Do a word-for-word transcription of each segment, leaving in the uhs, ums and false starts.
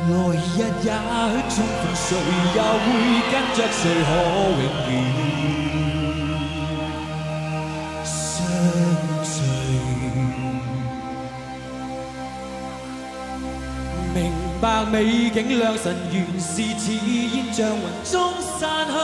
来日也許重逢，誰又會跟着誰可永遠相隨？明白美景良辰原是似煙，像雲中散去。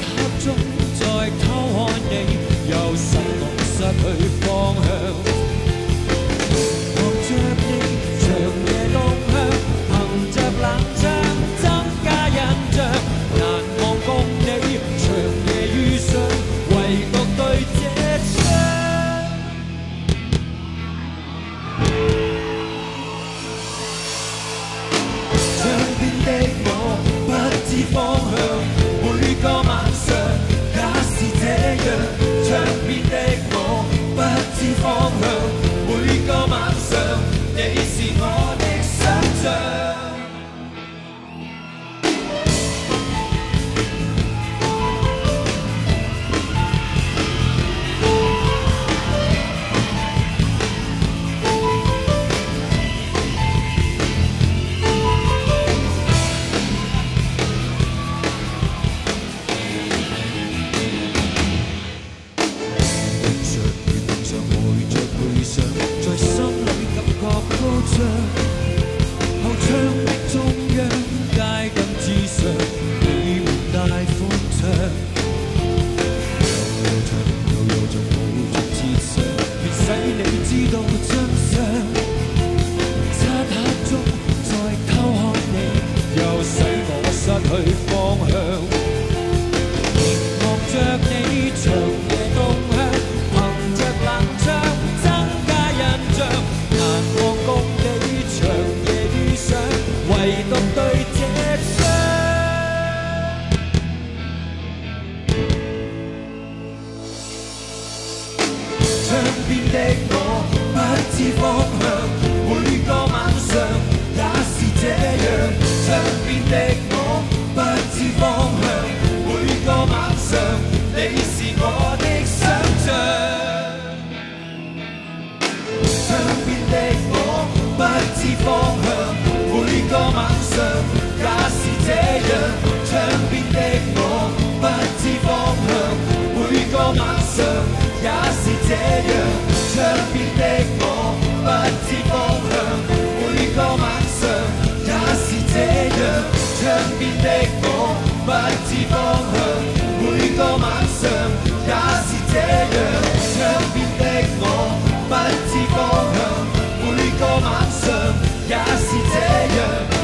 去方向。 方向，凝望着你長夜動向，憑着冷槍增加印象，難忘共你長夜遇上，唯獨對這雙。窗邊的我不知方向，每個晚上也是這樣。窗邊的我不知方向，每個晚上你是我的想像。窗邊的我不知方向，每個晚上也是這樣。窗邊的我不知方向，每個晚上也是這樣。窗邊的我不知方向，每個晚上也是這樣。窗邊的我不知方向，每個晚上也是這樣。窗邊的我不知方向，每個晚上也是這樣。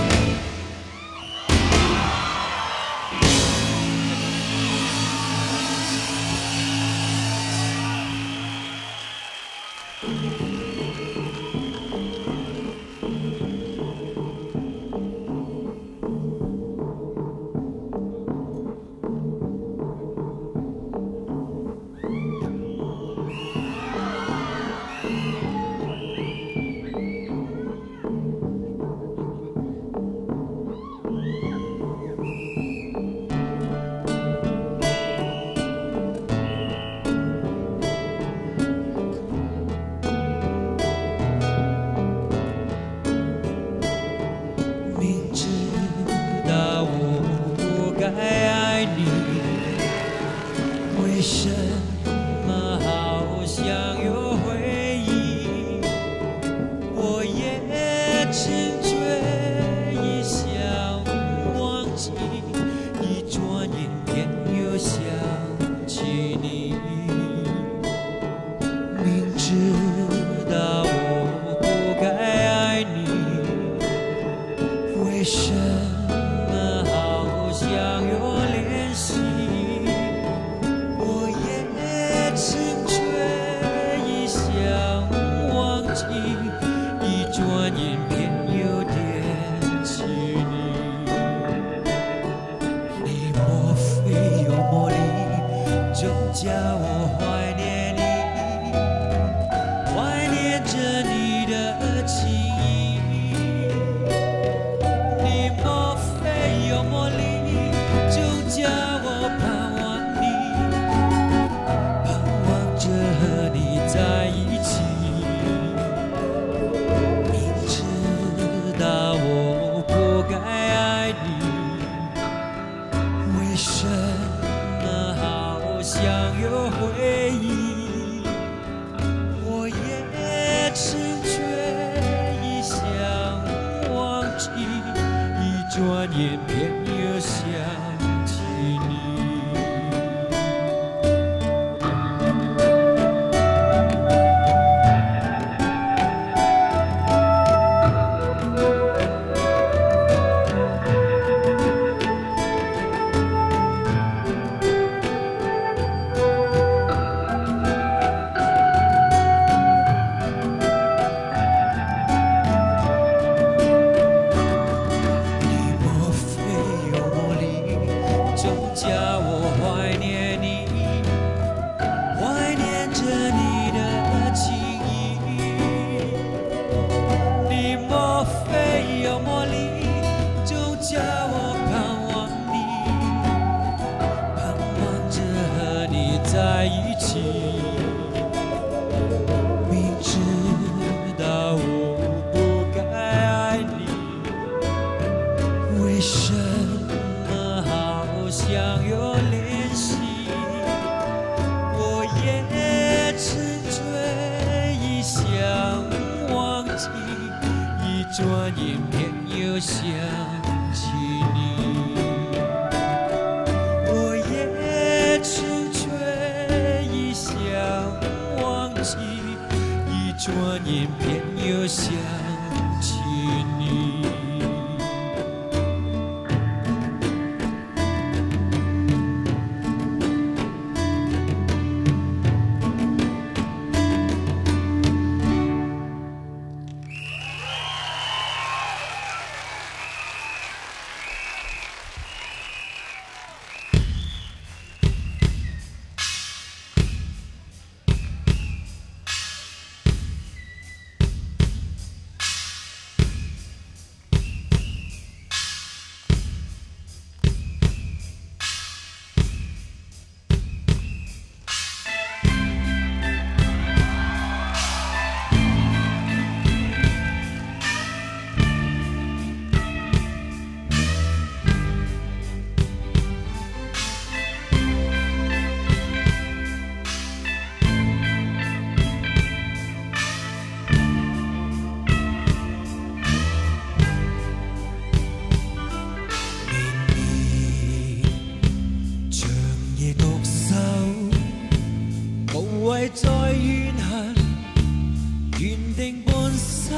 怨恨，原定半生，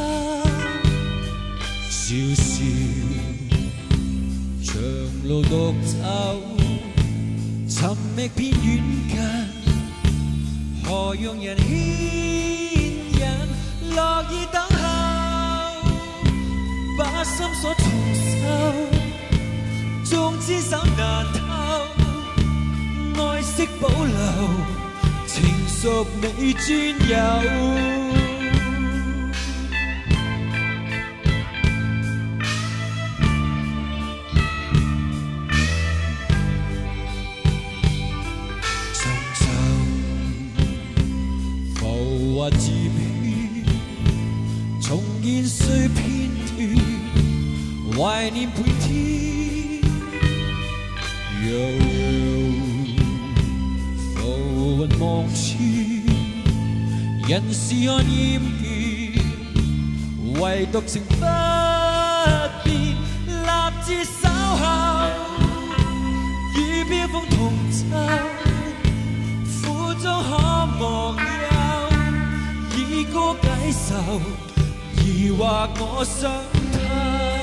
笑笑長路獨走，尋覓遍遠近，何用人牽引，樂意等候，把心所重修，縱知手難透，愛惜保留，情屬你專有。或自卑，重現碎片段，懷念每天。悠悠浮雲望穿，人是看厭倦，唯獨情不變，立志守候，與飆風同舟，苦中可忘憂。以歌解愁，疑惑我想透。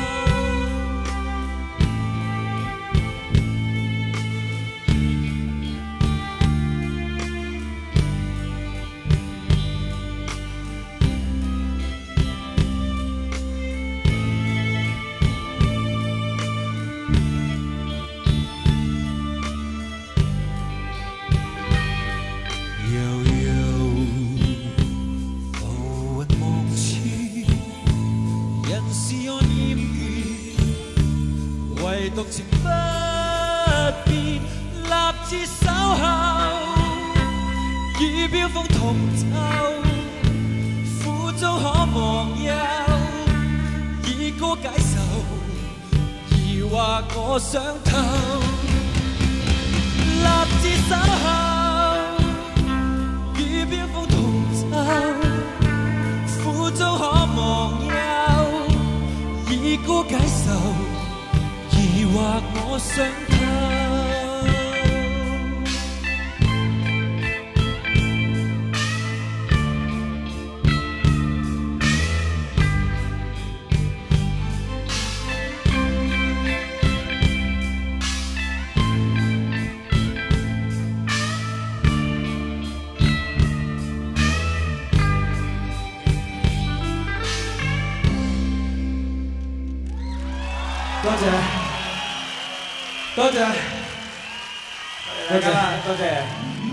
唯獨情不變，立志守候，與飆風同舟，苦中可忘憂，以歌解愁，疑惑我想透，立志守候，與飆風同舟，苦中可忘憂，以歌解愁。疑惑我想透。 多謝。多謝，多謝，多謝。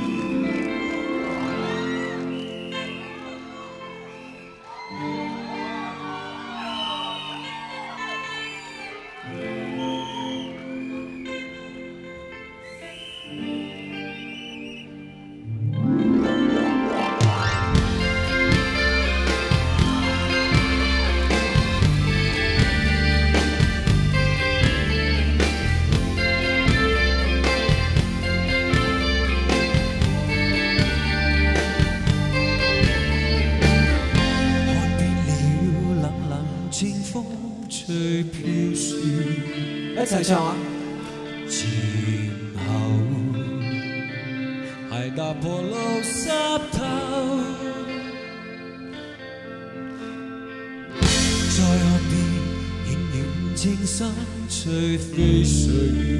一齊唱啊！ 前後係踏破路濕透，在岸邊顯了青山隨飛水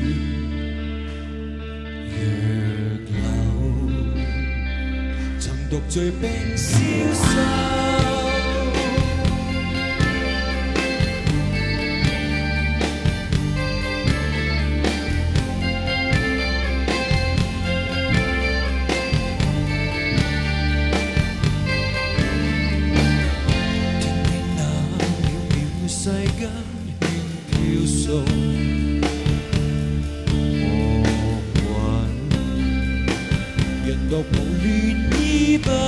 若流，曾獨醉冰消瘦。世間輕飄送黃雲，人獨無戀依不，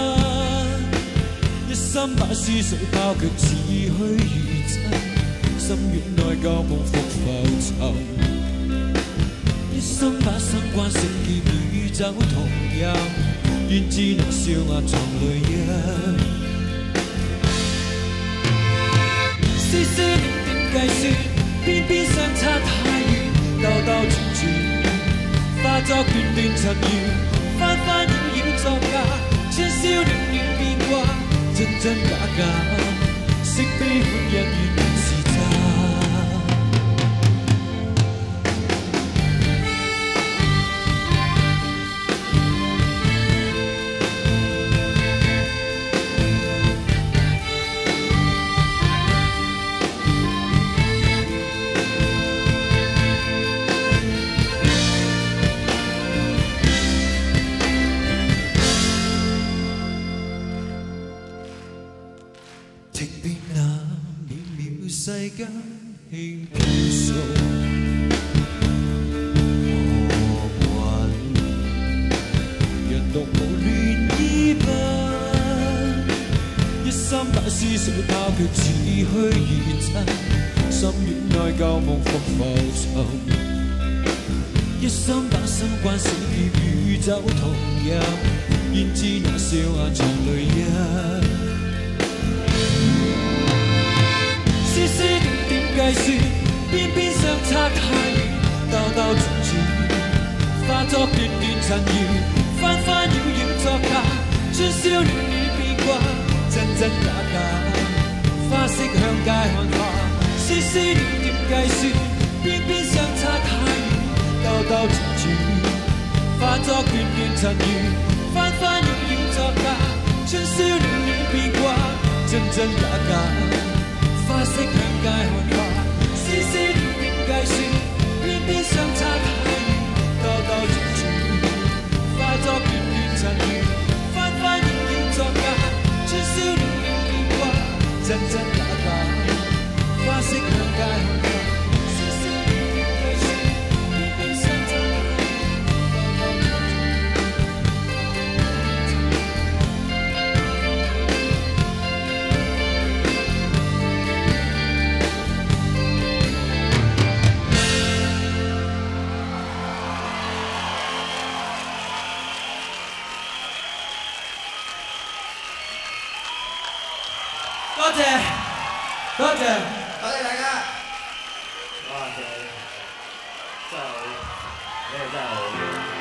一心把思緒拋卻似虛如真，心願內舊夢復浮沉，一心把心關成劫與酒同飲，願只能笑眼藏淚印。絲絲點點計算，邊邊相差太遠，兜兜轉轉，化作段段塵緣，翻翻擾擾作假， 春宵暖暖變卦，真真假假，惜悲歡欣原來是假。停變那渺渺世間輕飄掃，何雲人獨無戀依不，一心把思緒拋卻似虛而真，心軟內舊夢復浮沉，一心把心關死劫與酒同飲，焉知那笑眼藏淚印。絲絲點點計算，邊邊相差太遠，兜兜轉轉，化作段段塵緣，翻翻繞繞作假，春宵暖暖變卦，真真假假，花色向街看花，絲絲點點計算，邊邊相差太遠，兜兜轉轉，化作段段塵緣，翻翻繞繞作假，春宵暖暖變卦，真真假假。花色向街看花，絲絲點點計算，偏偏相差太遠，兜兜轉轉，化作段段塵緣，翻翻繞繞作假，春宵暖暖變卦，真真假假，花色向街看花，絲絲點點計算，偏偏相差太遠，兜兜轉轉。多謝，多謝，多謝大家。 哇！其實真係好，你哋真係好。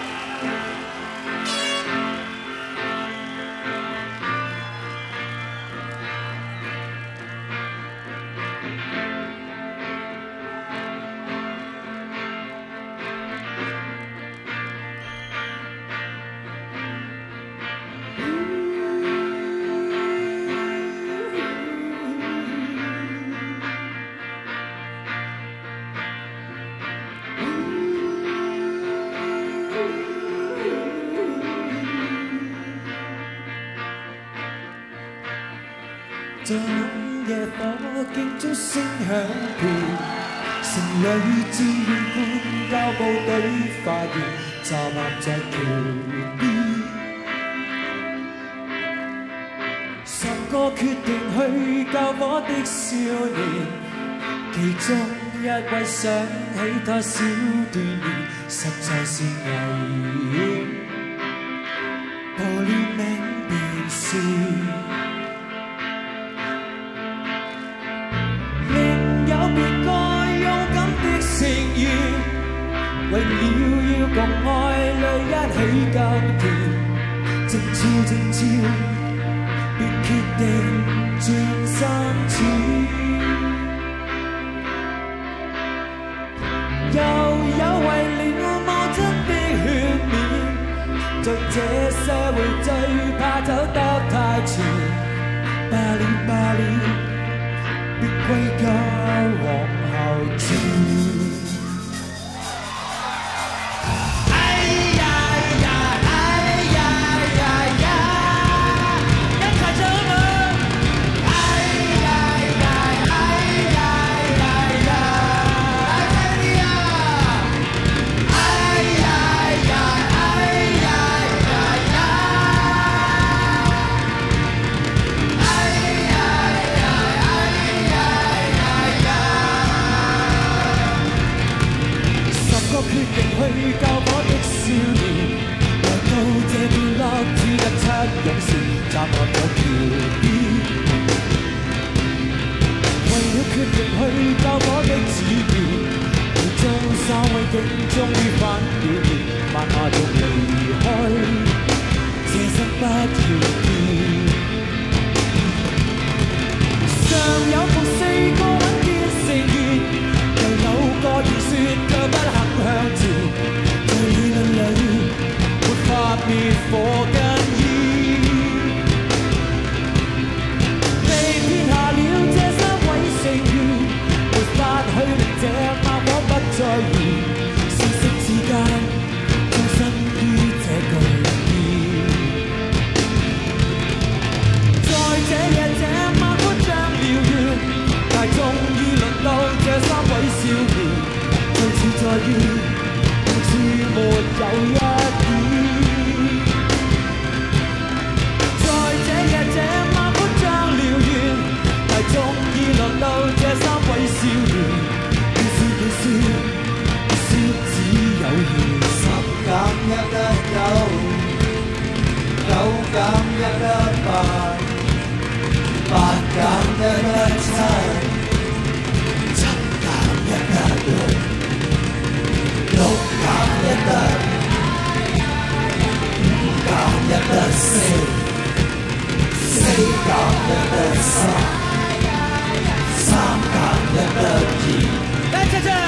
在午夜火警中聲響遍，城裏志願官交部隊發現，站立在橋邊。十個決定去救火的少年，其中一位想起他小鍛鍊，實在是危險，報了名便是。為了要共愛侶一起耕田，正朝正朝，便決定轉身處。又有為了母親的勸勉，在這社會最怕走得太前，罷了罷了，別歸家往後轉。去救火的少年，來到這段落只得七勇士站立在橋邊。為了決定去救火的子弟，將三位警終於翻表現，萬下仲離開這生不要變。常有逢四個穩健成員，又有個熱血卻不肯向前，在理論裏沒法滅火根煙。被撇下了這三位成員，沒法去令這炮火不再燃，消息之間終身於這巨變。在這夜這晚歡將燎原，但終於輪到這三位少年，最似在於好似沒有一點。在這夜這晚歡將燎原，但終於輪到這三位少年，要是要是要是只有緣。十減一得九，九減一得八，八減一得七，七減一得六，六減一得五，五減一得四，四減一得三，三減一得二。來唱唱。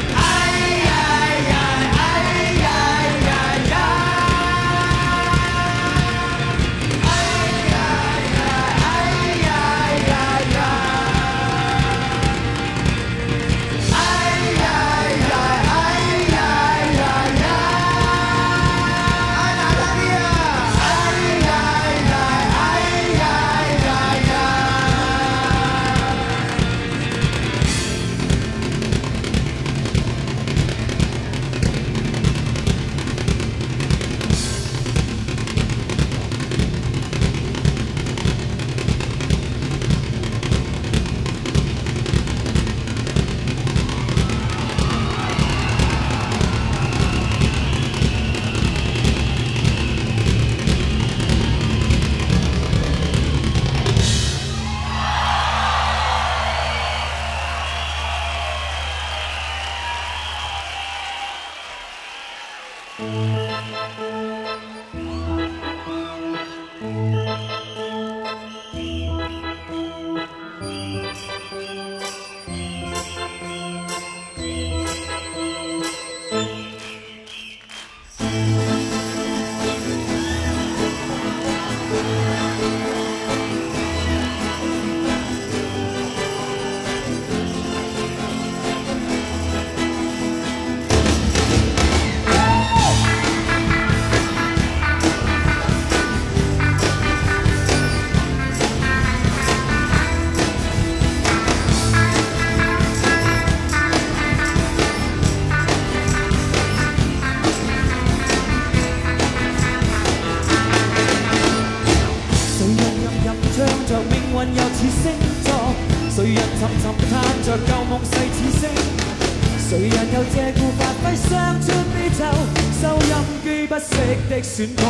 選角，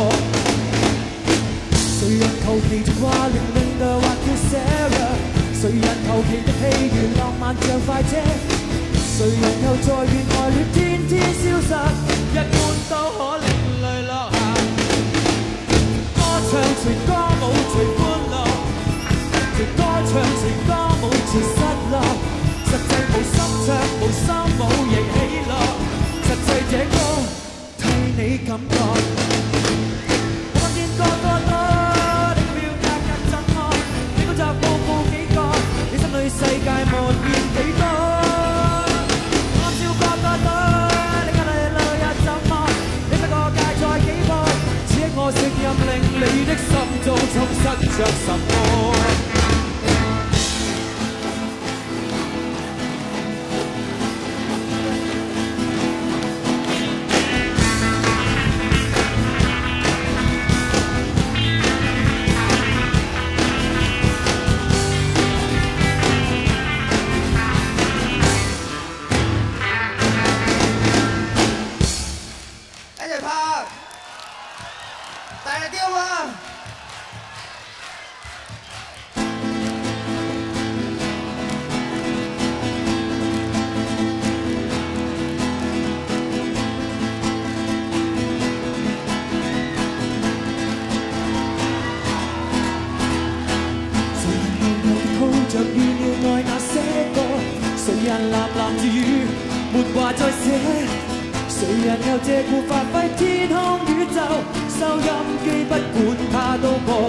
誰人求其俗話令令的或叫 Sarah， 誰人求其的戲如浪漫像快車，誰人又在願愛戀天天消失，一般都可令淚落下。歌唱隨歌舞隨歡樂，隨歌唱隨歌舞隨失落，實際無心唱無心舞亦喜樂，實際這歌替你感覺。個個多，你個表格格怎麼？你個集報報幾個？你心裏世界沒變幾多？按照個個多，你眼淚流日怎麼？你不過界在幾波？此一個聲音令你的心中充塞着什麼？ 話再寫，誰人又借故發揮天空宇宙？收音機不管它都播。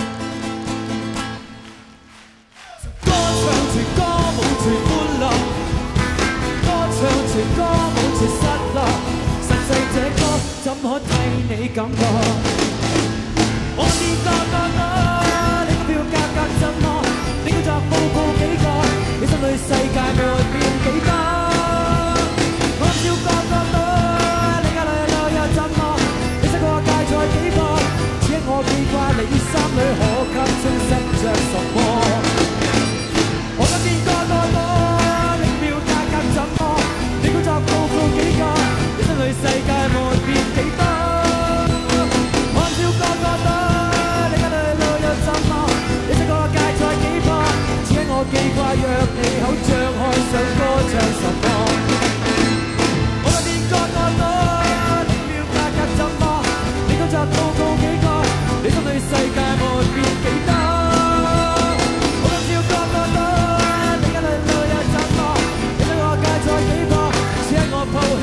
歌唱情歌舞隨歡樂，歌唱情歌舞隨失落。實際這歌怎可替你感覺？我見個個個，你個票價格怎麼？你工作報告幾個？你心裏世界沒變幾多？我笑個個個，你家裏路又怎麼？你識過界賽幾個？只因我記掛你心裏可給充實着什麼？我今見個個個，你票價格怎麼？你工作報告幾個？你心裏世界沒變幾多？我笑個個個，你家裏路又怎麼？你識過界賽幾個？只因我記掛若你口張開想歌唱什麼？我今見個個個，你票價格怎麼？你工作報告幾個？你心裏世界沒變幾多？我今笑個個個，你家裏路又怎麼？你識過界賽幾個？只因我抱歉。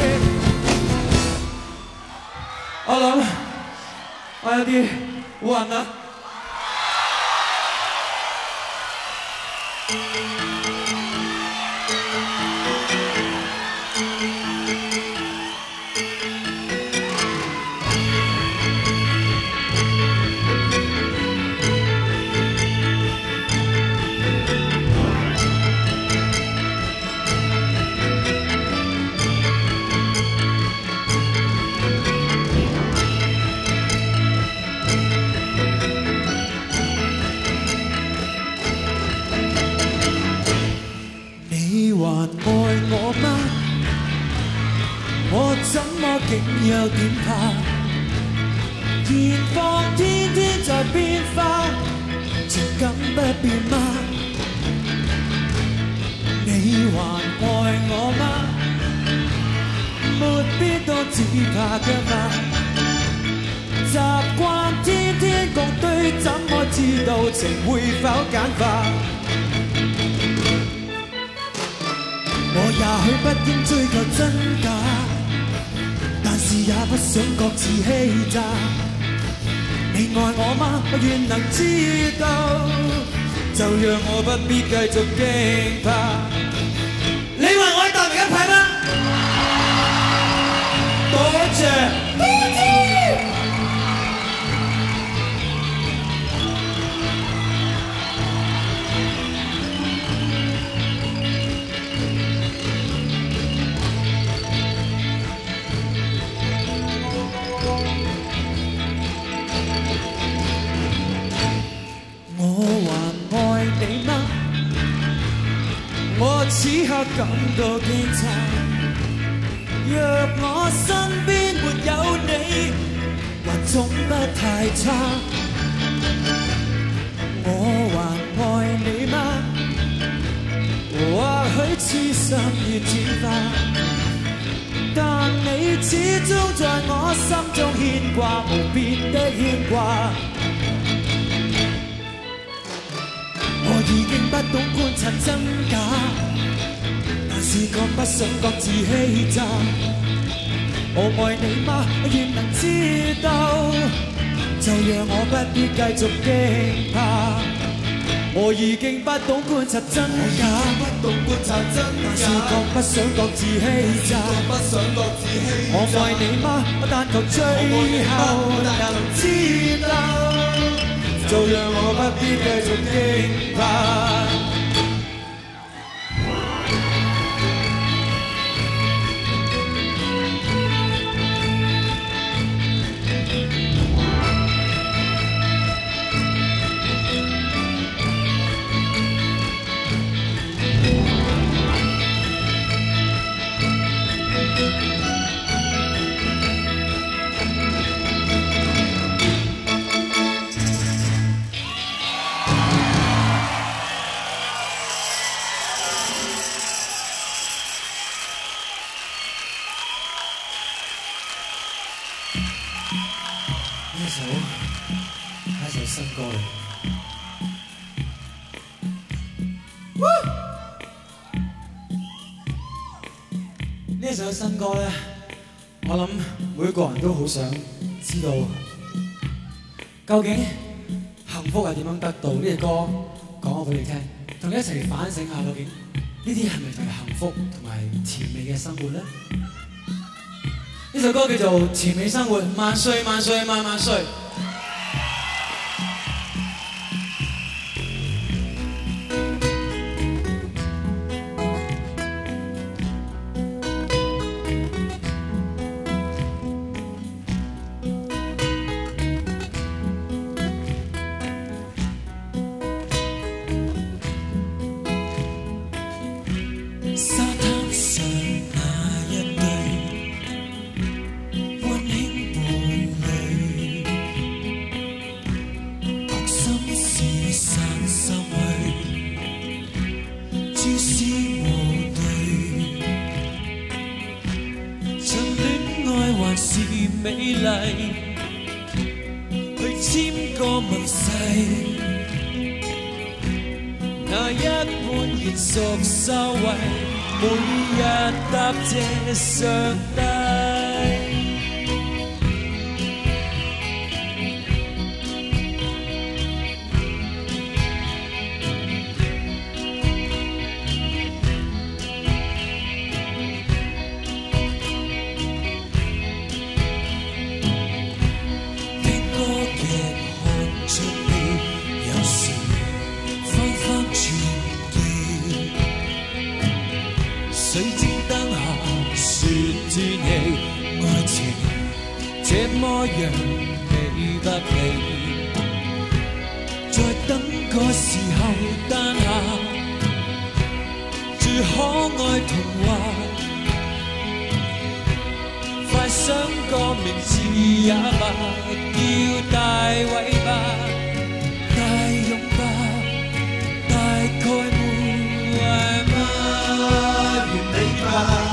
我諗我有啲暈啦。你還愛我嗎？我怎麼竟有點怕？現況天天在變化，情感不變嗎？你還愛我嗎？沒必多只怕腳吧。習慣天天共對，怎麼知道情會否簡化？我也許不應追求真假，但是也不想各自欺詐。你愛我嗎？我願能知道，就讓我不必繼續驚怕。你為我達明一派嗎？多謝。我此刻感到驚詫，若我身邊沒有你，還總不太差。我還愛你嗎？或許痴心已轉化，但你始終在我心中牽掛，無變的牽掛。我已經不懂觀察真假，但是卻不想各自欺詐。我愛你嗎？我願能知道，就讓我不必繼續驚怕。我已經不懂觀察真假，但是卻不想各自欺詐。我愛你嗎？我但求最後能知道，就讓我不必繼續驚怕。 呢首係一首新歌嚟。呢一首首新歌咧，我諗每個人都好想知道，究竟幸福係點樣得到？呢隻歌講我俾你聽，同你一齊反省下，究竟呢啲係咪就係幸福同埋甜美嘅生活咧？呢首歌叫做《甜美生活》，萬歲萬歲萬萬歲！上帝，聽歌嘅看出你，有時翻翻轉記，水晶燈下。說天氣，愛情這麼樣美不美？在等個時候誕下，最可愛童話，快想個名字也罷，叫大偉吧，大勇吧，大概沒壞嗎？完美吧。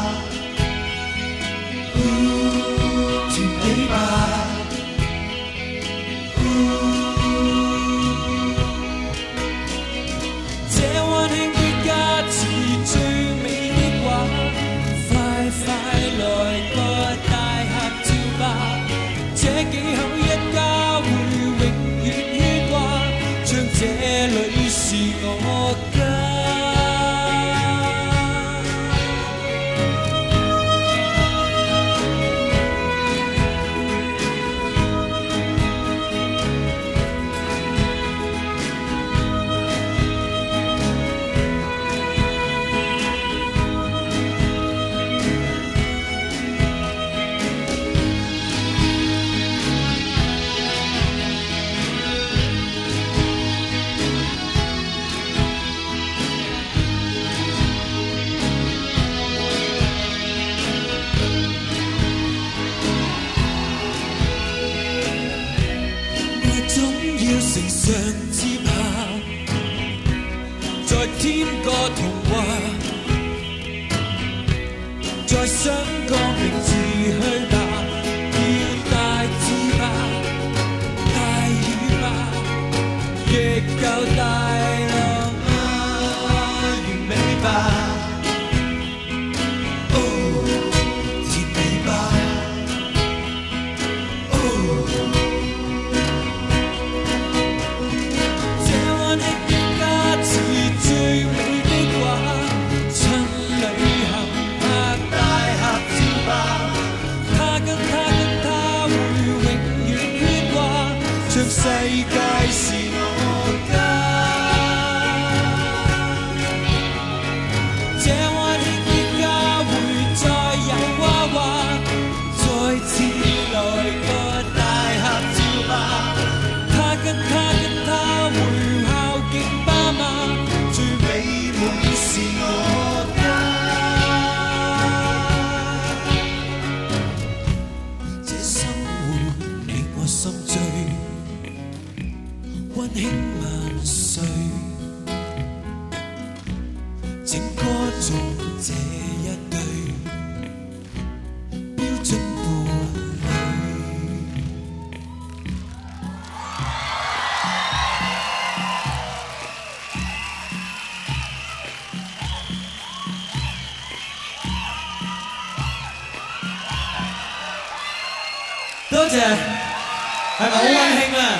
多謝，係咪好溫馨啊？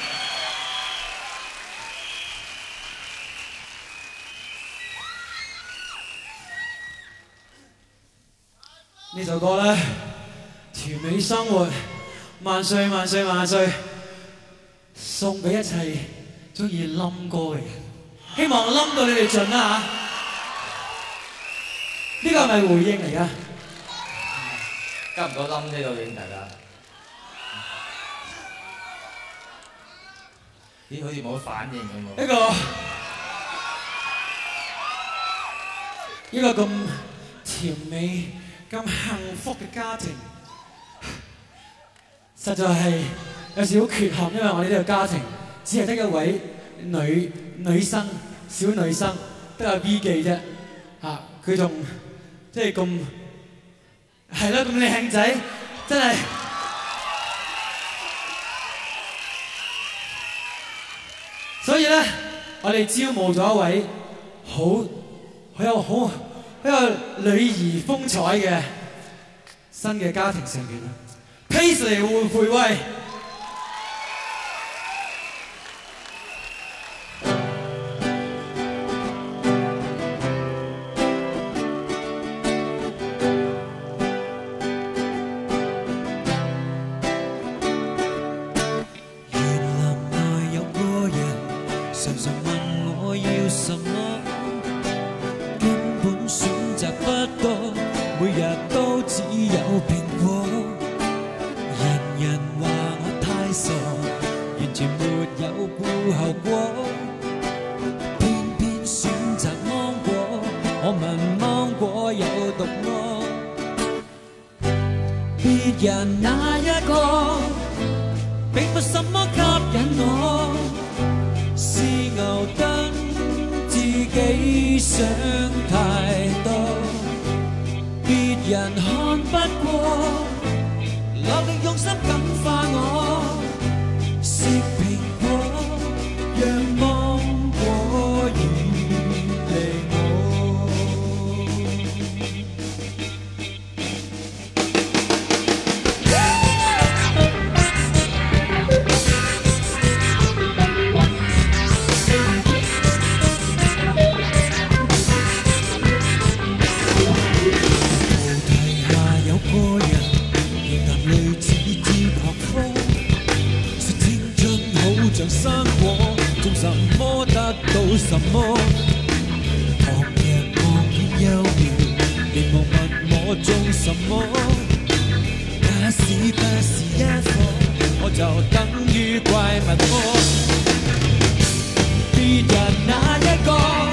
呢首歌咧，甜美生活，萬歲萬歲萬歲，送俾一切中意冧歌嘅人，希望冧到你哋盡啦嚇！呢個係咪回應嚟㗎？ 加唔到冧呢度應大家。咦，好似冇反應咁喎。 一個一個咁甜美、咁幸福嘅家庭，實在係有少少缺陷，因為我哋呢個家庭只係得一位女女生，小女生，得阿 V 記啫。嚇，佢仲即係咁係咯，咁靚仔，真係。所以咧，我哋招募咗一位好好有好好有女兒風采嘅新嘅家庭成員啦 ，Paisley 會培慧。別人那一個